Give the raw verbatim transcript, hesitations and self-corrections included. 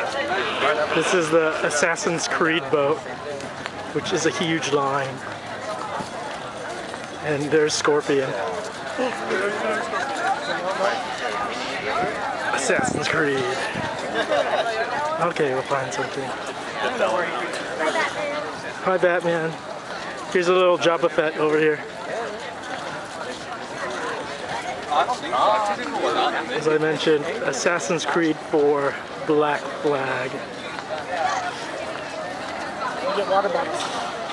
This is the Assassin's Creed boat, which is a huge line. And there's Scorpion. Assassin's Creed. Okay, we'll find something. Hi, Batman. Here's a little Jabba Fett over here. As I mentioned, Assassin's Creed four Black Flag. Get water bottles.